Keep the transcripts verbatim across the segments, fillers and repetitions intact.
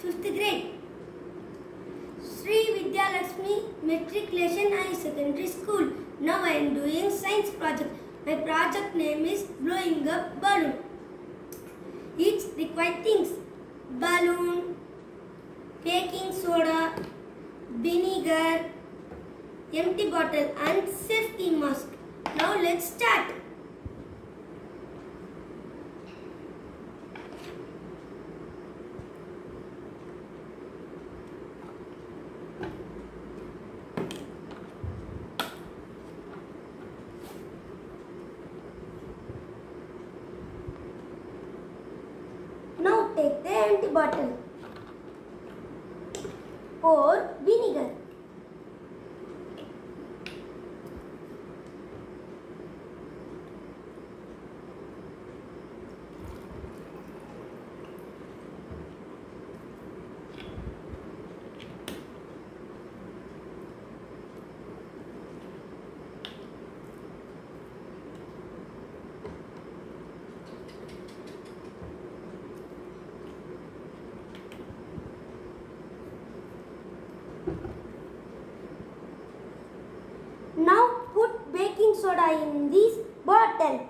fifth grade. Sri Vidya Lakshmi Matriculation High Secondary School. Now I am doing science project. My project name is blowing up balloon. Each required things: balloon, baking soda, vinegar, empty bottle and safety mask. Now let's start. Now take the empty bottle. Pour vinegar. Now put baking soda in this bottle.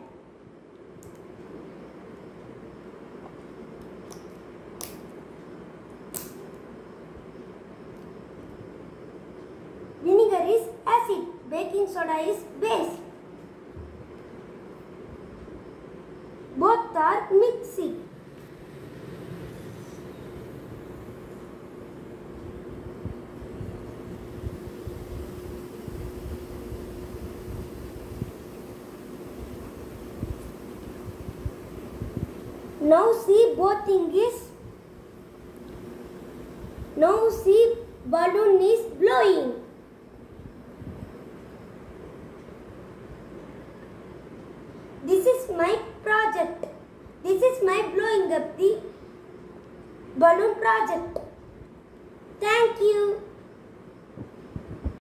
Vinegar is acid, baking soda is base. Both are mixing. Now see both thing is. Now see balloon is blowing. This is my project. This is my blowing up the balloon project. Thank you.